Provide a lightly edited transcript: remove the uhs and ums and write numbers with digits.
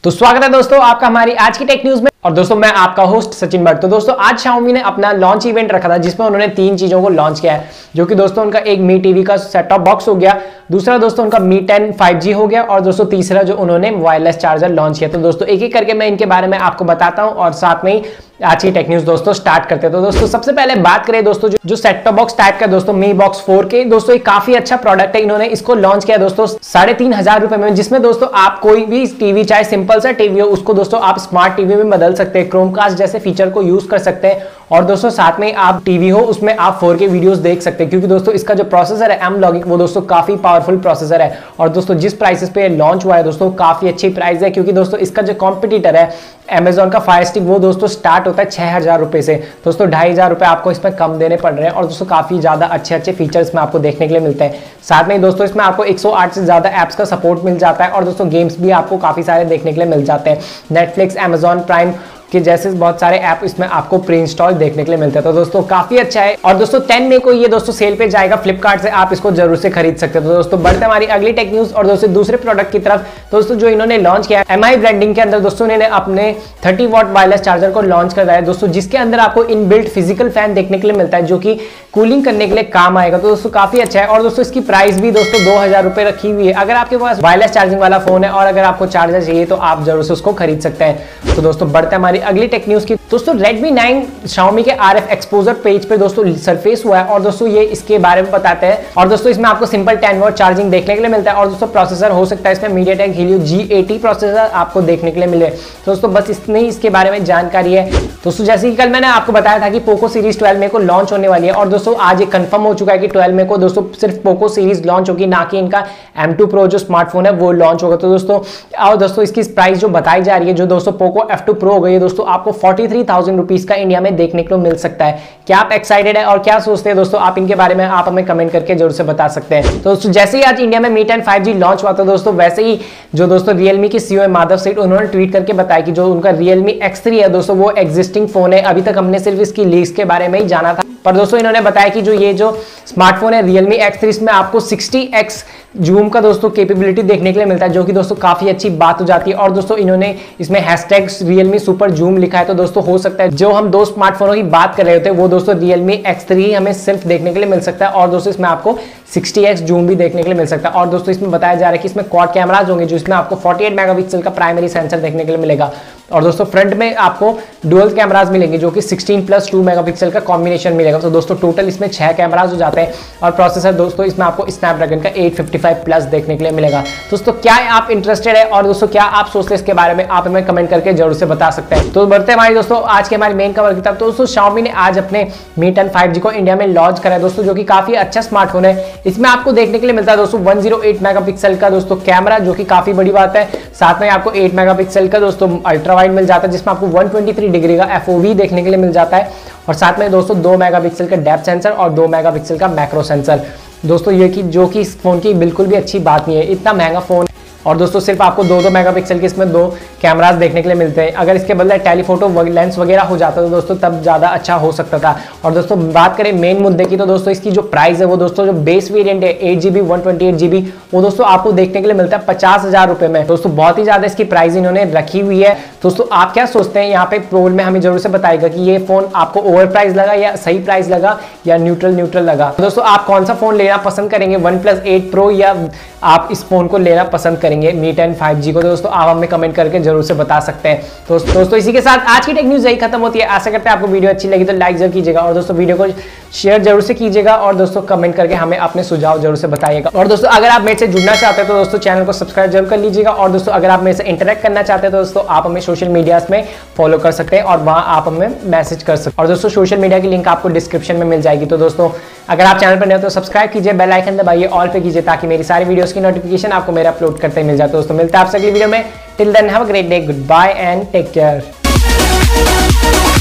तो स्वागत है दोस्तों आपका हमारी आज की टेक न्यूज में। और दोस्तों मैं आपका होस्ट सचिन भट्ट। तो दोस्तों आज Xiaomi ने अपना लॉन्च इवेंट रखा था जिसमें उन्होंने 3 चीजों को लॉन्च किया है, जो कि दोस्तों उनका एक मी टीवी का सेट टॉप बॉक्स हो गया, दूसरा दोस्तों उनका Mi 10 5G हो गया, और दोस्तों तीसरा जो उन्होंने वायरलेस चार्जर लॉन्च किया। तो दोस्तों एक एक करके मैं इनके बारे में आपको बताता हूं और साथ में ही आज की टेक न्यूज दोस्तों स्टार्ट करते हैं। तो दोस्तों सबसे पहले बात करें दोस्तों जो सेट टॉप बॉक्स टाइप का दोस्तों Mi Box 4 के दोस्तों एक काफी अच्छा प्रोडक्ट है। इन्होंने इसको लॉन्च किया दोस्तों 3,500 रुपए में, जिसमें दोस्तों आप कोई भी टीवी चाहे सिंपल सा टीवी हो उसको दोस्तों आप स्मार्ट टीवी में बदल सकते हैं, क्रोमकास्ट जैसे फीचर को यूज कर सकते हैं, और दोस्तों साथ में आप टीवी हो उसमें आप 4K वीडियोस देख सकते हैं, क्योंकि दोस्तों इसका जो प्रोसेसर है M-Logix वो दोस्तों काफी पावरफुल प्रोसेसर है। और दोस्तों जिस प्राइसेस पे लॉन्च हुआ है दोस्तों काफी अच्छी प्राइस है, क्योंकि दोस्तों इसका जो कॉम्पिटिटर है Amazon का Fire Stick वो दोस्तों स्टार्ट होता है 6,000 रुपए से, दोस्तों 2,500 रुपए आपको इसमें कम देने पड़ रहे हैं। और दोस्तों काफी ज्यादा अच्छे फीचर्स में आपको देखने के लिए मिलते हैं। साथ में दोस्तों इसमें आपको 108 से ज्यादा एप्स का सपोर्ट मिल जाता है, और दोस्तों गेम्स भी आपको काफी सारे देखने के लिए मिल जाते हैं। नेटफ्लिक्स, Amazon प्राइम के जैसे बहुत सारे ऐप इसमें आपको प्री इंस्टॉल देखने के लिए मिलते हैं। तो दोस्तों काफी अच्छा है। और दोस्तों 10 मई को ये दोस्तों सेल पे जाएगा फ्लिपकार्ट से, आप इसको जरूर से खरीद सकते हैं। तो दोस्तों बढ़ते हमारी अगली टेक न्यूज और दोस्तों दूसरे प्रोडक्ट की तरफ। दोस्तों जो इन्होंने लॉन्च किया है MI ब्रांडिंग के अंदर दोस्तों इन्होंने अपने 30 वॉट वायरलेस चार्जर को लॉन्च कर रहा है दोस्तों, जिसके अंदर आपको इनबिल्ट फिजिकल फैन देखने के लिए मिलता है, जो कि कूलिंग करने के लिए काम आएगा। तो दोस्तों काफी अच्छा है। और दोस्तों इसकी प्राइस भी दोस्तों 2,000 रुपए रखी हुई है। अगर आपके पास वायरलेस चार्जिंग वाला फोन है और अगर आपको चार्जर चाहिए तो आप जरूर से उसको खरीद सकते हैं। तो दोस्तों बढ़ते हमारी अगली टेक न्यूज की। दोस्तों Redmi 9 Xiaomi के RF एक्सपोजर पेज पे दोस्तों सरफेस हुआ है, और दोस्तों ये इसके बारे में बताते हैं। और दोस्तों इसमें आपको सिंपल 10 वॉट चार्जिंग देखने के लिए मिलता है, और दोस्तों प्रोसेसर हो सकता है इसमें MediaTek Helio G80 प्रोसेसर आपको देखने के लिए मिले। तो दोस्तों बस इतनी ही इसके बारे में जानकारी है। दोस्तों जैसे कि कल मैंने आपको बताया था कि पोको सीरीज 12 मई को लॉन्च होने वाली है, और दोस्तों आज ये कंफर्म हो चुका है कि 12 मई को दोस्तों सिर्फ पोको सीरीज लॉन्च होगी, ना कि इनका M2 Pro जो स्मार्टफोन है वो लॉन्च होगा। तो दोस्तों और दोस्तों इसकी प्राइस जो बताई जा रही है, जो दोस्तों पोको F2 Pro हो गई है दोस्तों, आपको 43,000 रुपीज का इंडिया में देखने को मिल सकता है। क्या आप एक्साइटेड है और क्या सोचते हैं दोस्तों आप इनके बारे में आप हमें कमेंट करके जरूर से बता सकते हैं। तो दोस्तों जैसे ही आज इंडिया में Mi 10 5G लॉन्च हुआ था दोस्तों, वैसे ही जो दोस्तों Realme की CEO माधव सेठ उन्होंने ट्वीट करके बताया कि जो उनका Realme X3 है दोस्तों वो एग्जिस्टिंग फोन है। अभी तक हमने सिर्फ इसकी लीक्स के बारे में ही जाना था, पर दोस्तों इन्होंने बताया कि जो ये जो स्मार्टफोन है Realme X3 इसमें आपको 60x जूम का दोस्तों कैपेबिलिटी देखने के लिए मिलता है, जो कि दोस्तों काफी अच्छी बात हो जाती है। और दोस्तों इन्होंने इसमें #Realme Super Zoom लिखा है। तो दोस्तों हो सकता है जो हम 2 स्मार्टफोनों की बात कर रहे होते हैं वो दोस्तों Realme X3 हमें सिर्फ देखने के लिए मिल सकता है, और दोस्तों इसमें आपको 60x जूम भी देखने के लिए मिल सकता है। और दोस्तों इसमें बताया जा रहा है कि इसमें क्वाड कैमराज होंगे, जो इसमें आपको 48 मेगापिक्सल का प्राइमरी सेंसर देखने के लिए मिलेगा, और दोस्तों फ्रंट में आपको डुअल कैमराज मिलेंगे जो कि 16+2 मेगापिक्सल का कॉम्बिनेशन मिलेगा। तो दोस्तों टोटल इसमें 6 कैमराज हो जाते हैं, और प्रोसेसर दोस्तों इसमें आपको स्नैपड्रैगन का 855+ देखने के लिए मिलेगा। दोस्तों क्या आप इंटरेस्टेड है और दोस्तों क्या आप सोचते हैं इसके बारे में, आप हमें कमेंट करके जरूर से बता सकते हैं। तो बढ़ते हमारी दोस्तों आज के हमारी मेन कवर की तरफ। तो दोस्तों Xiaomi ने आज अपने Mi 10 5G को इंडिया में लॉन्च करा है दोस्तों, जो कि काफी अच्छा स्मार्टफोन है। इसमें आपको देखने के लिए मिलता है दोस्तों 108 मेगापिक्सल का दोस्तों कैमरा, जो कि काफी बड़ी बात है। साथ में आपको 8 मेगापिक्सल का दोस्तों अल्ट्रा वाइड मिल जाता है, जिसमें आपको 123 डिग्री का FOV देखने के लिए मिल जाता है, और साथ में दोस्तों 2 मेगापिक्सल का डेप्थ सेंसर और 2 मेगापिक्सल का मैक्रो सेंसर दोस्तों, ये कि जो कि इस फोन की बिल्कुल भी अच्छी बात नहीं है, इतना महंगा फोन। और दोस्तों सिर्फ आपको 2 मेगापिक्सल के इसमें 2 कैमरास देखने के लिए मिलते हैं। अगर इसके बदले टेलीफोटो लेंस वगैरह हो जाता तो दोस्तों तब ज़्यादा अच्छा हो सकता था। और दोस्तों बात करें मेन मुद्दे की, तो दोस्तों इसकी जो प्राइस है वो दोस्तों जो बेस वेरिएंट है 8GB 128GB वो दोस्तों आपको देखने के लिए मिलता है 50,000 रुपये में। दोस्तों बहुत ही ज़्यादा इसकी प्राइस इन्होंने रखी हुई है। दोस्तों आप क्या सोचते हैं, यहाँ पे पोल में हमें जरूर से बताएगा कि ये फोन आपको ओवर प्राइस लगा या सही प्राइस लगा या न्यूट्रल लगा। दोस्तों आप कौन सा फोन लेना पसंद करेंगे, OnePlus 8 Pro या आप इस फोन को लेना पसंद करेंगे Mi 10 5G को? दोस्तों आप हमें कमेंट करके जरूर से बता सकते हैं। दोस्तों इसी के साथ आज की टेक न्यूज यही खत्म होती है। आशा करते हैं आपको वीडियो अच्छी लगी तो लाइक जरूर कीजिएगा, और दोस्तों वीडियो को शेयर जरूर से कीजिएगा, और दोस्तों कमेंट करके हमें अपने सुझाव जरूर से बताइएगा। और दोस्तों अगर आप मेरे से जुड़ना चाहते हैं तो दोस्तों चैनल को सब्सक्राइब जरूर कर लीजिएगा, और दोस्तों अगर आप मेरे से इंटरेक्ट करना चाहते हैं तो दोस्तों आप हमें सोशल मीडिया में फॉलो कर सकते हैं, और वहाँ आप हमें मैसेज कर सकते हैं। और दोस्तों सोशल मीडिया की लिंक आपको डिस्क्रिप्शन में मिल जाएगी। तो दोस्तों अगर आप चैनल पर नए हो तो सब्सक्राइब कीजिए, बेल आइकन दबाइए, ऑल पे कीजिए, ताकि मेरी सारी वीडियोस की नोटिफिकेशन आपको मेरा अपलोड करते ही मिल जाए। तो दोस्तों मिलता है आपसे अगली वीडियो में। Till then have a great day, goodbye and take care.